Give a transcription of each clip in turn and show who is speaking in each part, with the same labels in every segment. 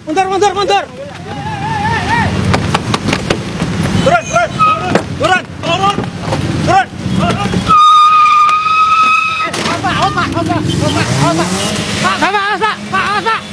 Speaker 1: Mundur, mundur, mundur. Turun, turun. Turun, turun. Turun. Pak, awas, Pak. Awas, Pak. Awas, Pak. Pak, awas, Pak. Pak, awas, Pak.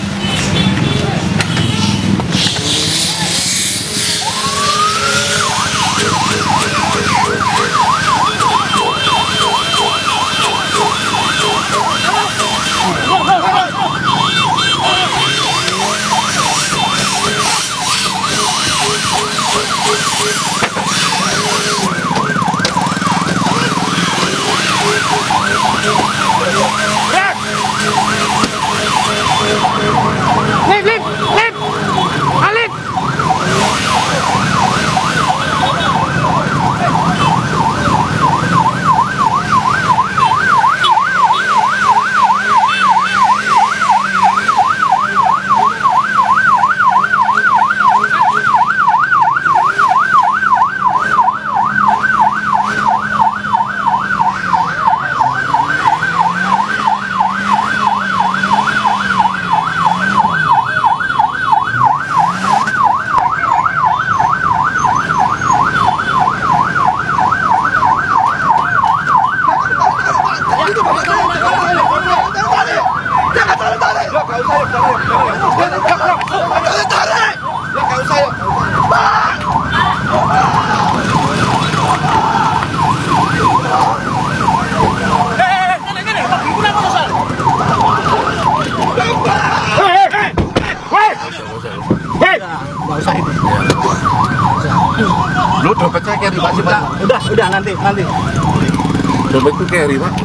Speaker 2: Lu dompetnya carry Pak sih, Pak?
Speaker 1: Udah nanti.
Speaker 2: Dompet itu carry, Pak.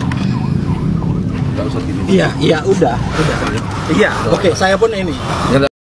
Speaker 1: Iya, udah. Iya, oke, saya pun ini.